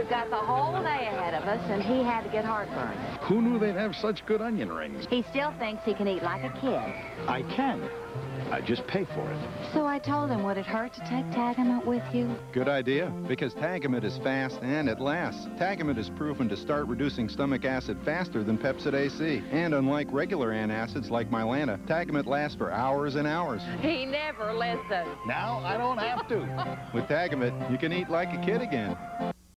We've got the whole day ahead of us, and he had to get heartburn. Who knew they'd have such good onion rings? He still thinks he can eat like a kid. I can. I just pay for it. So I told him, would it hurt to take Tagamet with you? Good idea, because Tagamet is fast and it lasts. Tagamet is proven to start reducing stomach acid faster than Pepsid AC. And unlike regular antacids like Mylanta, Tagamet lasts for hours and hours. He never listens. Now I don't have to. With Tagamet, you can eat like a kid again.